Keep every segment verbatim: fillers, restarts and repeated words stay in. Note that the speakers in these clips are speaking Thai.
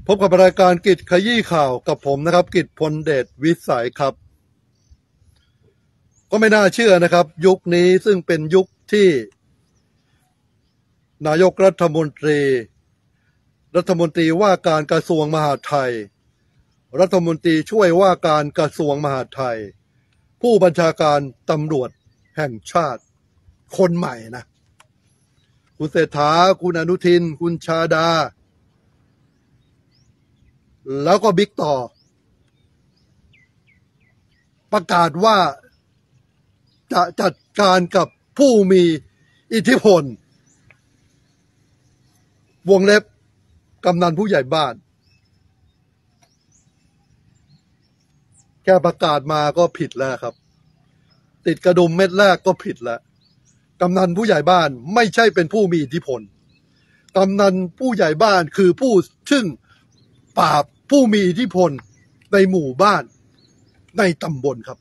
พบกับรายการกิจขยี้ข่าวกับผมนะครับกิจพลเดชวิสัยครับก็ไม่น่าเชื่อนะครับยุคนี้ซึ่งเป็นยุคที่นายกรัฐมนตรีรัฐมนตรีว่าการกระทรวงมหาดไทยรัฐมนตรีช่วยว่าการกระทรวงมหาดไทยผู้บัญชาการตำรวจแห่งชาติคนใหม่นะคุณเศรษฐาคุณอนุทินคุณชาดาแล้วก็บิ๊กต่อประกาศว่าจะจัดการกับผู้มีอิทธิพลวงเล็บกำนันผู้ใหญ่บ้านแค่ประกาศมาก็ผิดแล้วครับติดกระดุมเม็ดแรกก็ผิดแล้วกำนันผู้ใหญ่บ้านไม่ใช่เป็นผู้มีอิทธิพลกำนันผู้ใหญ่บ้านคือผู้ซึ่งปราบผู้มีอิทธิพลในหมู่บ้านในตำบลครับ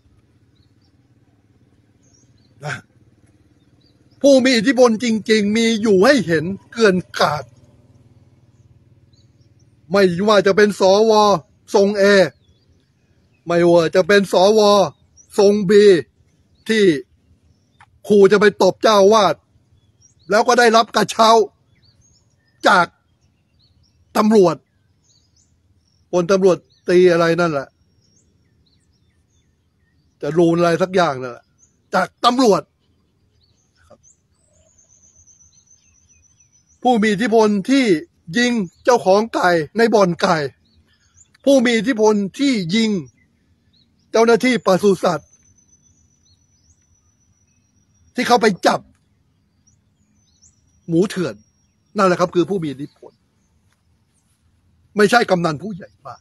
นะผู้มีอิทธิพลจริงๆมีอยู่ให้เห็นเกินกาดไม่ว่าจะเป็นสวทรงเอไม่ว่าจะเป็นสวทรงบีที่ขู่จะไปตบเจ้าวาดแล้วก็ได้รับกระเช้าจากตำรวจพลตำรวจตีอะไรนั่นแหละจะรูนอะไรสักอย่างนั่นแหละจากตำรวจผู้มีอิทธิพลที่ยิงเจ้าของไก่ในบ่อนไก่ผู้มีอิทธิพลที่ยิงเจ้าหน้าที่ปศุสัตว์ที่เขาไปจับหมูเถื่อนนั่นแหละครับคือผู้มีอิทธิพลไม่ใช่กำนันผู้ใหญ่บ้าน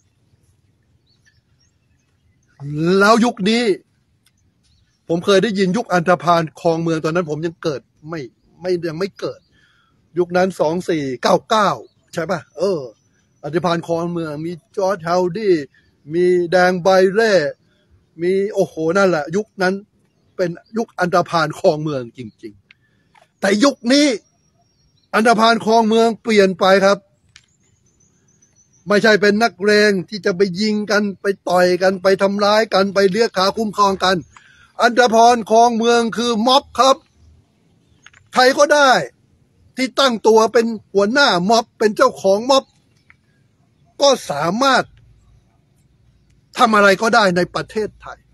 แล้วยุคนี้ผมเคยได้ยินยุคอันธพาลครองเมืองตอนนั้นผมยังเกิดไม่ไม่ยังไม่เกิดยุคนั้นสองสี่เก้าเก้าใช่ป่ะเอออันธพาลครองเมืองมีจอร์จเฮาดี้มีแดงไบเล่มีโอ้โหนั่นแหละยุคนั้นเป็นยุคอันธพาลครองเมืองจริงๆแต่ยุคนี้อันธพาลครองเมืองเปลี่ยนไปครับไม่ใช่เป็นนักเลงที่จะไปยิงกันไปต่อยกันไปทำร้ายกันไปเรียกขาคุ้มครองกันอันธพาลครองเมืองคือม็อบครับใครก็ได้ที่ตั้งตัวเป็นหัวหน้าม็อบเป็นเจ้าของม็อบก็สามารถทำอะไรก็ได้ในประเทศไทย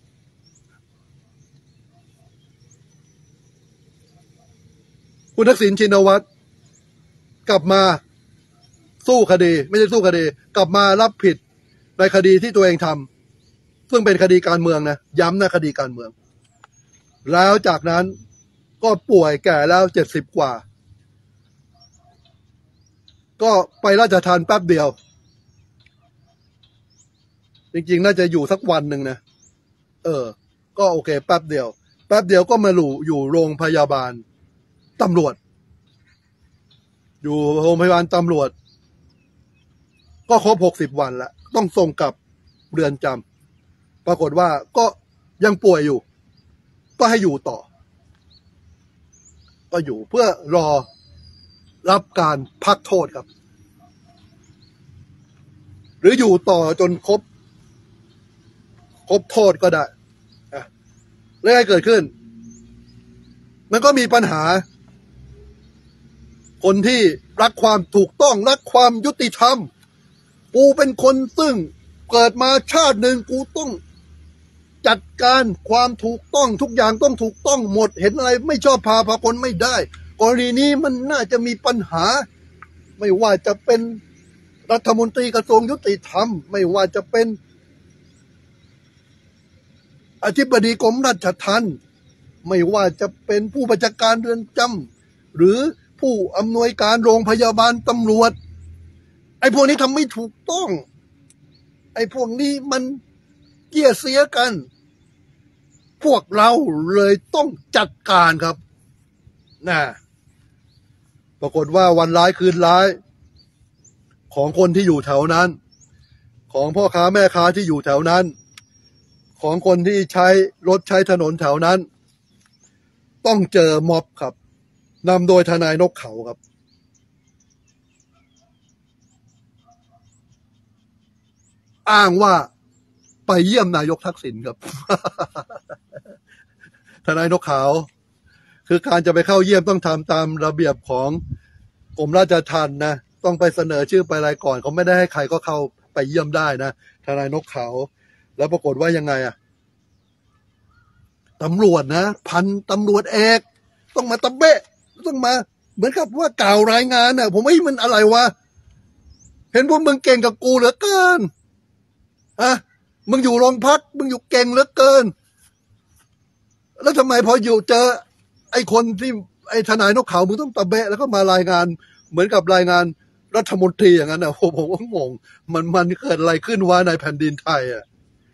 คุณทักษิณชินวัตรกลับมาสู้คดีไม่ใช่สู้คดีกลับมารับผิดในคดีที่ตัวเองทำซึ่งเป็นคดีการเมืองนะย้ำนะคดีการเมืองแล้วจากนั้นก็ป่วยแก่แล้วเจ็ดสิบกว่าก็ไปราชทานแป๊บเดียวจริงๆน่าจะอยู่สักวันหนึ่งนะเออก็โอเคแป๊บเดียวแป๊บเดียวก็มาหลู่อยู่โรงพยาบาลตำรวจอยู่โรงพยาบาลตำรวจก็ครบหกสิบวันแล้วต้องส่งกลับเรือนจำปรากฏว่าก็ยังป่วยอยู่ก็ให้อยู่ต่อก็อยู่เพื่อรอรับการพักโทษครับหรืออยู่ต่อจนครบครบโทษก็ได้แล้วอะไรเกิดขึ้นมันก็มีปัญหาคนที่รักความถูกต้องรักความยุติธรรมกูเป็นคนซึ่งเกิดมาชาติหนึ่งกูต้องจัดการความถูกต้องทุกอย่างต้องถูกต้องหมดเห็นอะไรไม่ชอบพาพากลไม่ได้กรณีนี้มันน่าจะมีปัญหาไม่ว่าจะเป็นรัฐมนตรีกระทรวงยุติธรรมไม่ว่าจะเป็นอธิบดีกรมราชทัณฑ์ไม่ว่าจะเป็นผู้บัญชาการเรือนจำหรือผู้อำนวยการโรงพยาบาลตำรวจไอ้พวกนี้ทำไม่ถูกต้องไอ้พวกนี้มันเกี่ยเสียกันพวกเราเลยต้องจัดการครับนะปรากฏว่าวันร้ายคืนร้ายของคนที่อยู่แถวนั้นของพ่อค้าแม่ค้าที่อยู่แถวนั้นของคนที่ใช้รถใช้ถนนแถวนั้นต้องเจอม็อบครับนำโดยทนายนกเขาครับอ้างว่าไปเยี่ยมนายกทักษิณครับ ทนายนกขาวคือการจะไปเข้าเยี่ยมต้องทำตามระเบียบของกรมราชทัณฑ์นะต้องไปเสนอชื่อไปอะไรก่อนเขาไม่ได้ให้ใครก็เข้าไปเยี่ยมได้นะทนายนกขาวแล้วปรากฏว่ายังไงอะตำรวจนะพันตำรวจเอกต้องมาตะเบะต้องมาเหมือนกับว่ากล่าวรายงานน่ะผมว่ามันอะไรวะเห็นพวกมึงเก่งกับกูเหลือเกินอะมึงอยู่โรงพักมึงอยู่เก่งเหลือเกินแล้วทำไมพออยู่เจอไอ้คนที่ไอ้ทนายนกเขามึงต้องตะเบะแล้วก็มารายงานเหมือนกับรายงานรัฐมนตรีอย่างนั้นนะผมก็งงมันมันเกิดอะไรขึ้นวะในแผ่นดินไทยอ่ะ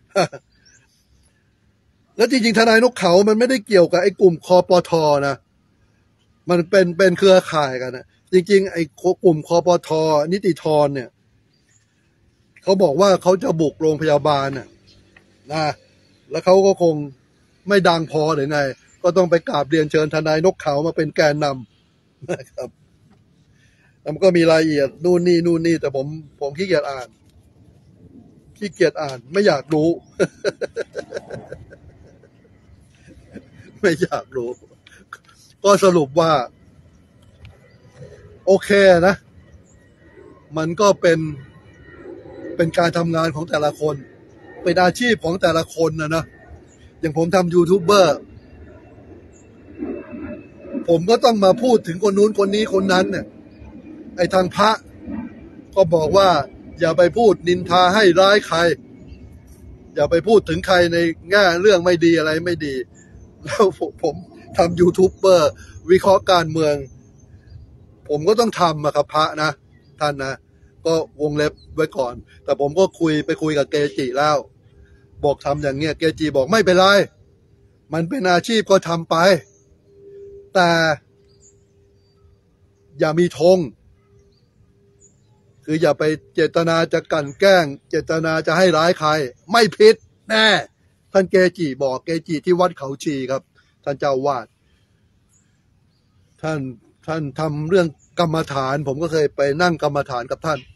แล้วจริงๆทนายนกเขามันไม่ได้เกี่ยวกับไอ้กลุ่มคอปทนะมันเป็นเป็นเครือข่ายกันนะจริงๆไอ้กลุ่มคอปทนิติธรเนี่ยเขาบอกว่าเขาจะบุกโรงพยาบาลน่ะนะแล้วเขาก็คงไม่ดังพอหรือไงก็ต้องไปกราบเรียนเชิญทนายนกเขามาเป็นแกนนำนะครับแล้วมันก็มีรายละเอียดนู่นนี่นู่นนี่แต่ผมผมขี้เกียจอ่านขี้เกียจอ่านไม่อยากรู้ ไม่อยากรู้ก็สรุปว่าโอเคนะมันก็เป็นเป็นการทำงานของแต่ละคนเป็นอาชีพของแต่ละคนนะนะอย่างผมทำยูทูบเบอร์ผมก็ต้องมาพูดถึงคนนู้นคนนี้คนนั้นเนี่ยไอ้ทางพระก็บอกว่าอย่าไปพูดนินทาให้ร้ายใครอย่าไปพูดถึงใครในแง่เรื่องไม่ดีอะไรไม่ดีแล้วผมทำยูทูบเบอร์วิเคราะห์การเมืองผมก็ต้องทำอะครับพระนะท่านนะก็วงเล็บไว้ก่อนแต่ผมก็คุยไปคุยกับเกจิแล้วบอกทำอย่างเงี้ยเกจิบอกไม่เป็นไรมันเป็นอาชีพก็ทำไปแต่อย่ามีธงคืออย่าไปเจตนาจะกลั่นแกล้งเจตนาจะให้ร้ายใครไม่ผิดแน่ท่านเกจิบอกเกจิที่วัดเขาชีครับท่านเจ้าวาดท่านท่านทำเรื่องกรรมฐานผมก็เคยไปนั่งกรรมฐานกับท่าน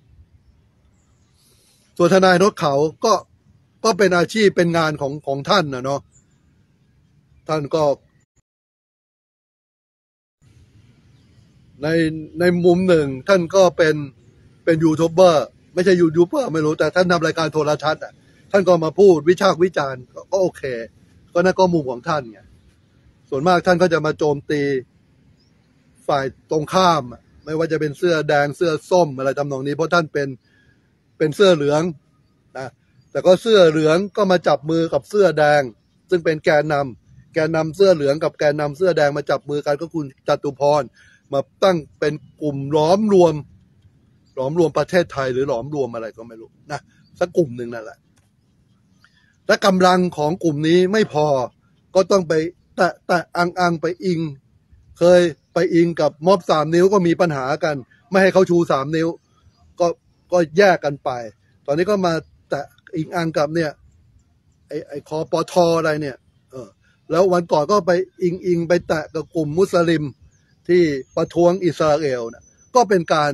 ส่วนทนายนกเขาก็ก็เป็นอาชีพเป็นงานของของท่านนะเนาะท่านก็ในในมุมหนึ่งท่านก็เป็นเป็นยูทูบเบอร์ไม่ใช่ยูทูบเบอร์ไม่รู้แต่ท่านทำรายการโทรทัศน์อ่ะท่านก็มาพูดวิพากษ์วิจารณ์ก็โอเคก็นั่นก็มุมของท่านไงส่วนมากท่านก็จะมาโจมตีฝ่ายตรงข้ามไม่ว่าจะเป็นเสื้อแดงเสื้อส้มอะไรทำนองนี้เพราะท่านเป็นเป็นเสื้อเหลืองนะแต่ก็เสื้อเหลืองก็มาจับมือกับเสื้อแดงซึ่งเป็นแกนนำแกนนำเสื้อเหลืองกับแกนนำเสื้อแดงมาจับมือกันก็คุณจตุพรมาตั้งเป็นกลุ่มล้อมรวมหลอมรวมประเทศไทยหรือหลอมรวมอะไรก็ไม่รู้นะสักกลุ่มหนึ่งนั่นแหละและกำลังของกลุ่มนี้ไม่พอก็ต้องไปแตะแตะอังอังไปอิงเคยไปอิงกับม็อบสามนิ้วก็มีปัญหากันไม่ให้เขาชูสามนิ้วก็ก็แยกกันไปตอนนี้ก็มาแตะอิงอังกับเนี่ยไอไอคอปทอะไรเนี่ยเออแล้ววันก่อนก็ไปอิงอิงไปแตะกับกลุ่มมุสลิมที่ประท้วงอิสราเอลนะก็เป็นการ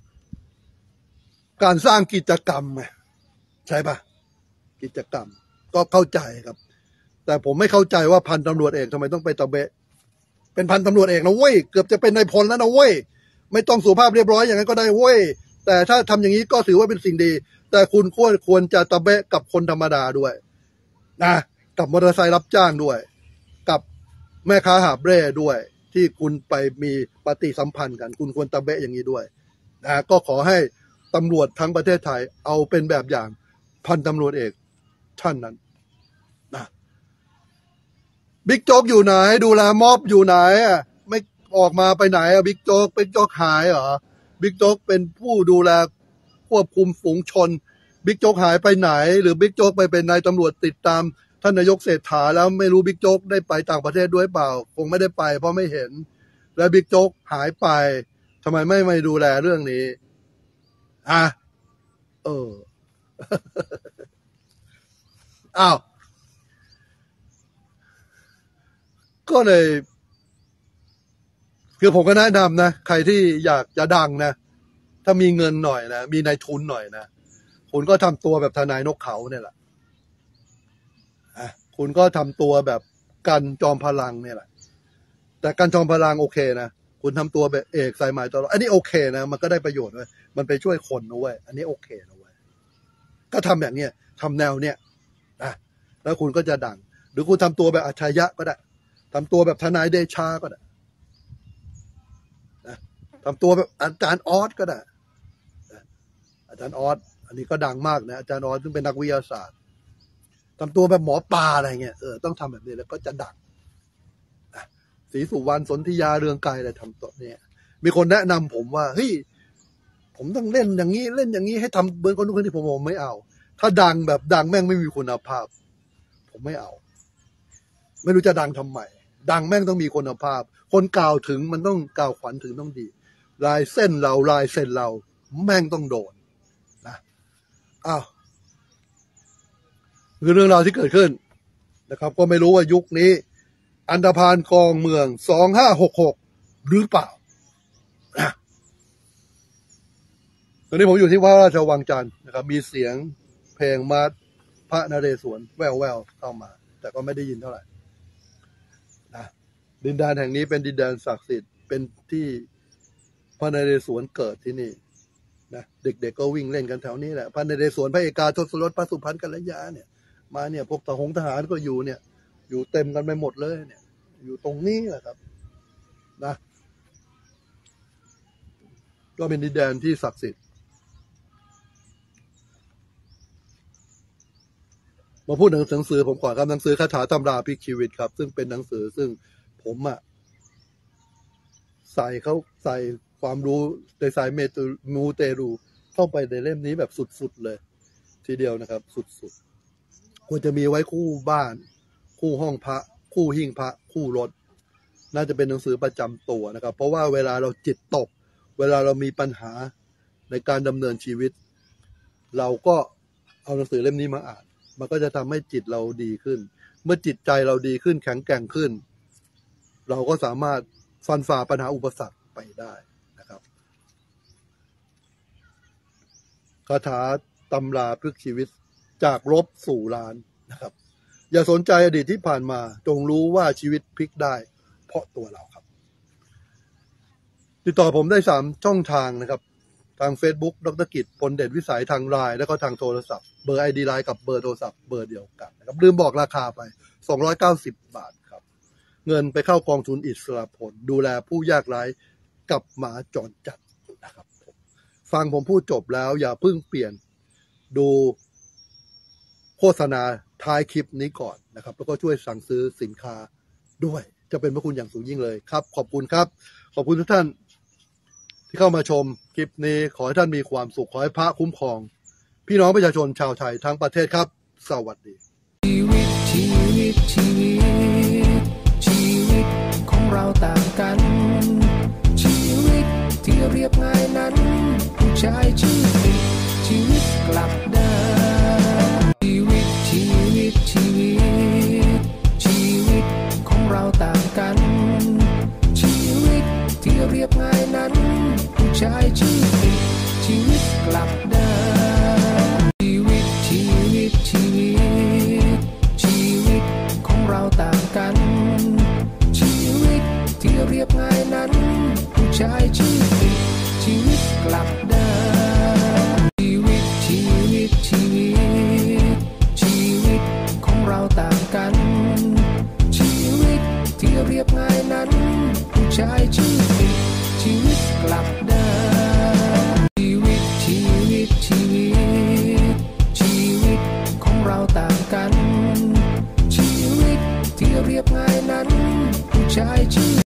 การสร้างกิจกรรมไงใช่ปะกิจกรรมก็เข้าใจครับแต่ผมไม่เข้าใจว่าพันตำรวจเอกทำไมต้องไปตะเบะเป็นพันตำรวจเอกนะเว้ยเกือบจะเป็นนายพลแล้วนะเว้ยไม่ต้องสุภาพเรียบร้อยอย่างนั้นก็ได้เว้ยแต่ถ้าทำอย่างนี้ก็ถือว่าเป็นสิ่งดีแต่คุณควรควรจะตะเบะกับคนธรรมดาด้วยนะกับมอเตอร์ไซค์รับจ้างด้วยกับแม่ค้าหาบเร่ด้วยที่คุณไปมีปฏิสัมพันธ์กันคุณควรตะเบะอย่างนี้ด้วยนะก็ขอให้ตำรวจทั้งประเทศไทยเอาเป็นแบบอย่างพันตำรวจเอกท่านนั้นนะบิ๊กโจ๊กอยู่ไหนดูแลม็อบอยู่ไหนอ่ะไม่ออกมาไปไหนอ่ะบิ๊กโจ๊กบิ๊กโจ๊กหายเหรอบิ๊กโจ๊กเป็นผู้ดูแลควบคุมฝูงชนบิ๊กโจ๊กหายไปไหนหรือบิ๊กโจ๊กไปเป็นนายตำรวจติดตามท่านนายกเศรษฐาแล้วไม่รู้บิ๊กโจ๊กได้ไปต่างประเทศด้วยเปล่าคงไม่ได้ไปเพราะไม่เห็นแล้วบิ๊กโจ๊กหายไปทำไมไม่ไม่ดูแลเรื่องนี้อ่ะเออ อ้าวก็เลยคือผมก็แนะนำนะใครที่อยากจะดังนะถ้ามีเงินหน่อยนะมีนายทุนหน่อยนะคุณก็ทำตัวแบบทนายนกเขาเนี่ยแหละอ่ะคุณก็ทำตัวแบบกันจอมพลังเนี่ยแหละแต่กันจอมพลังโอเคนะคุณทำตัวแบบเอกสายไหมตลอดอันนี้โอเคนะมันก็ได้ประโยชน์ด้วยมันไปช่วยคนนะเว้ยอันนี้โอเคนะเว้ยก็ทำแบบเนี้ยทำแนวเนี้ยนะแล้วคุณก็จะดังหรือคุณทำตัวแบบอัจฉริยะก็ได้ทำตัวแบบทนายเดชาก็ได้นะทำตัวแบบอาจารย์ออสก็ได้นะอาจารย์ออสอันนี้ก็ดังมากนะอาจารย์ออสซึ่งเป็นนักวิทยาศาสตร์ทำตัวแบบหมอปลาอะไรเงี้ยเออต้องทำแบบนี้แล้วก็จะดังนะศรีสุวรรณสนธิยาเรืองไกรอะไรทำตัวเนี้ยมีคนแนะนำผมว่าเฮ้ยผมต้องเล่นอย่างนี้เล่นอย่างนี้ให้ทำเหมือนคนนู้นคนนี้ผมบอกไม่เอาถ้าดังแบบดังแม่งไม่มีคุณภาพผมไม่เอาไม่รู้จะดังทำไมดังแม่งต้องมีคุณภาพคนกล่าวถึงมันต้องกล่าวขวัญถึงต้องดีลายเส้นเราลายเส้นเราแม่งต้องโดนนะอ้าวคือเรื่องราวที่เกิดขึ้นนะครับก็ไม่รู้ว่ายุคนี้อันธพาลครองเมืองสองห้าหกหกหรือเปล่าตอนนี้ผมอยู่ที่พระราชวังจันทร์นะครับมีเสียงเพลงมาพระนเรศวรแววแววเข้ามาแต่ก็ไม่ได้ยินเท่าไหร่นะดินแดนแห่งนี้เป็นดินแดนศักดิ์สิทธิ์เป็นที่พระนเรศวรเกิดที่นี่นะเด็กๆ ก็วิ่งเล่นกันแถวนี้แหละพระนเรศวรพระเอกาทศรสพระสุพรรณกัลยาเนี่ยมาเนี่ยพวกทหารทหารก็อยู่เนี่ยอยู่เต็มกันไปหมดเลยเนี่ยอยู่ตรงนี้แหละครับนะก็เป็นดินแดนที่ศักดิ์สิทธิ์มาพูดถึงหนังสือผมก่อนครับหนังสือคาถาตำราพลิกชีวิตครับซึ่งเป็นหนังสือซึ่งผมอะใส่เขาใส่ความรู้ในสายเมตูมูเตรูเข้าไปในเล่มนี้แบบสุดๆเลยทีเดียวนะครับสุดๆควรจะมีไว้คู่บ้านคู่ห้องพระคู่หิ้งพระคู่รถน่าจะเป็นหนังสือประจำตัวนะครับเพราะว่าเวลาเราจิตตกเวลาเรามีปัญหาในการดำเนินชีวิตเราก็เอาหนังสือเล่มนี้มาอ่านมันก็จะทำให้จิตเราดีขึ้นเมื่อจิตใจเราดีขึ้นแข็งแกร่งขึ้นเราก็สามารถฟันฝ่าปัญหาอุปสรรคไปได้นะครับคาถาตำราพลิกชีวิตจากลบสู่ล้านนะครับอย่าสนใจอดีตที่ผ่านมาจงรู้ว่าชีวิตพลิกได้เพราะตัวเราครับติดต่อผมได้สามช่องทางนะครับทาง Facebook ดร.กิจพลเดชวิสัยทางไลน์แล้วก็ทางโทรศัพท์เบอร์ ไอ ดี ไลน์กับเบอร์โทรศัพท์เบอร์เดียวกันนะครับลืมบอกราคาไปสองร้อยเก้าสิบบาทครับเงินไปเข้ากองทุนอิสระผลดูแลผู้ยากไร้กับหมาจรจัดนะครับฟังผมพูดจบแล้วอย่าเพิ่งเปลี่ยนดูโฆษณาท้ายคลิปนี้ก่อนนะครับแล้วก็ช่วยสั่งซื้อสินค้าด้วยจะเป็นพระคุณอย่างสูงยิ่งเลยครับขอบคุณครับขอบคุณทุกท่านที่เข้ามาชมคลิปนี้ขอให้ท่านมีความสุขขอให้พระคุ้มครองพี่น้องประชาชนชาวไทยทั้งประเทศครับสวัสดีชีวิตชีวิตชีวิตชีวิตของเราต่างกันชีวิตที่เรียบง่ายนั้นผู้ชายชีวิตชีวิตกลับได้ชีวิตชีวิตชีวิตชีวิตของเราต่างกันชีวิตที่เรียบง่ายนั้นผู้ชายชีวิตชีวิตกลับได้ชีวิตชีวิตชีวิตชีวิตของเราต่างกันชีวิตที่เรียบง่ายนั้นผู้ชายชีวิตชีวิตกลับได้ชีวิตชีวิตชีวิตชีวิตของเราต่างกันชีวิตที่เรียบง่ายนั้นผู้ชายชีวิตชีวิตกลับได้ชีวิตชีวิตชีวิตชีวิตของเราต่างกันชีวิตที่เรียบง่ายนั้นผู้ชายชีวิต